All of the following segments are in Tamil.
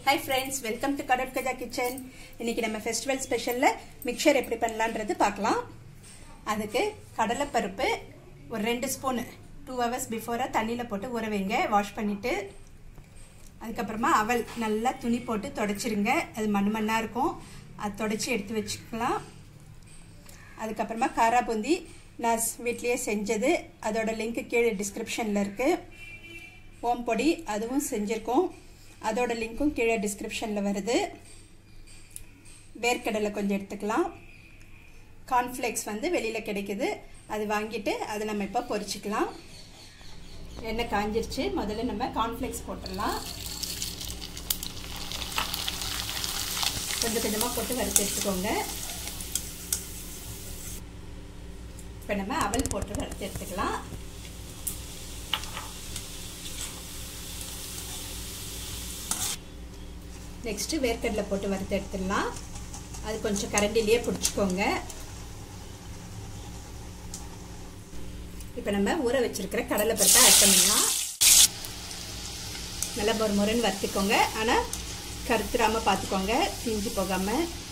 Hi friends, welcome to Kajjikayalu kitchen. இன்னைக்கு நம்ம ஃபெஸ்டிவல் ஸ்பெஷல்ல மிக்சர் எப்படி பண்ணலாம்ன்றது பார்க்கலாம். அதுக்கு கடலை பருப்பு ஒரு 2 ஸ்பூன் 2 hours before தண்ணில போட்டு ஊற வைங்க, வாஷ் பண்ணிட்டு. அதுக்கு அப்புறமா அவல் நல்லா துணி போட்டு தொடச்சிருங்க. அது மண்ணா இருக்கும். அது தொடச்சி எடுத்து வச்சுக்கலாம். அதுக்கு அப்புறமா காரா பூந்தி நான் வீட்லயே செஞ்சது. அதோட லிங்க் கீழே டிஸ்கிரிப்ஷன்ல இருக்கு. ஓம் பொடி அதுவும் செஞ்சிருக்கோம். அதோட லிங்க்கும் கீழே டிஸ்கிரிப்ஷன்ல வருது. வேர்க்கடலை கொஞ்சம் எடுத்துக்கலாம். கார்ன் ஃப்ளேக்ஸ் வந்து வெளியில கிடைக்குது. அது வாங்கிட்டு அதை நம்ம இப்ப பொரிச்சுக்கலாம். எண்ணெய் காஞ்சிருச்சு. முதல்ல நம்ம கார்ன் ஃப்ளேக்ஸ் போட்டுடலாம். கொஞ்சம் கொஞ்சமா போட்டு வறுத்து எடுத்துக்கோங்க. இப்போ நம்ம அவல் போட்டு வறுத்து எடுத்துக்கலாம். நெக்ஸ்ட் வேர்க்கடலை போட்டு வறுத்து எடுத்துடலாம். அது கொஞ்சம் கரண்டிலேயே பிடிச்சிக்கோங்க. இப்போ நம்ம ஊற வச்சிருக்கிற கடலை பருப்பை ஆட் பண்ணிடலாம். நல்லா மொறுமொறுன்னு வறுத்துக்கோங்க. ஆனால் கருத்துறாம பார்த்துக்கோங்க, தீஞ்சு போகாம.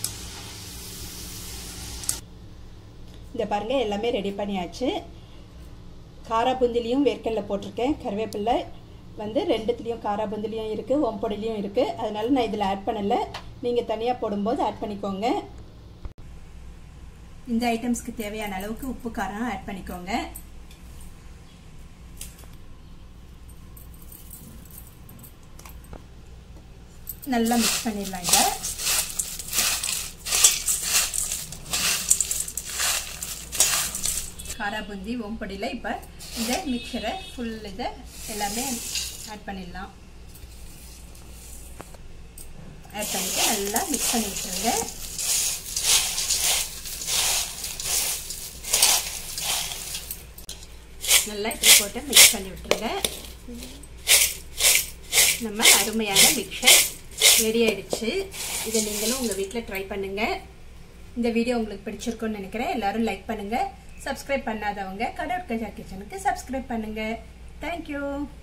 இந்த பாருங்க எல்லாமே ரெடி பண்ணியாச்சு. காரா பூந்திலையும் வேர்க்கடலை போட்டிருக்கேன். கருவேப்பிலை வந்து ரெண்டுத்துலேயும் காரா பூந்திலையும் இருக்குது, ஓம்பொடிலையும் இருக்குது. அதனால நான் இதில் ஆட் பண்ணலை. நீங்கள் தனியாக போடும்போது ஆட் பண்ணிக்கோங்க. இந்த ஐட்டம்ஸ்க்கு தேவையான அளவுக்கு உப்பு காரம் ஆட் பண்ணிக்கோங்க. நல்லா மிக்ஸ் பண்ணிடலாம். இதை காரா பூந்தி ஓம்பொடியில் இப்போ இந்த மிக்சரை ஃபுல் இதை எல்லாமே ஆட் பண்ணிடலாம். ஆட் பண்ணிட்டு நல்லா மிக்ஸ் பண்ணி விட்டுருங்க. நல்லா இப்படி போட்டு மிக்ஸ் பண்ணி விட்டுருங்க. நம்ம அருமையான மிக்சர் ரெடி ஆயிடுச்சு. இதை நீங்களும் உங்கள் வீட்டில் ட்ரை பண்ணுங்க. இந்த வீடியோ உங்களுக்கு பிடிச்சிருக்குன்னு நினைக்கிறேன். எல்லாரும் லைக் பண்ணுங்க. சப்ஸ்கிரைப் பண்ணாதவங்க கஜ்ஜிகாயலு கிச்சனுக்கு சப்ஸ்கிரைப் பண்ணுங்க. தேங்க்யூ.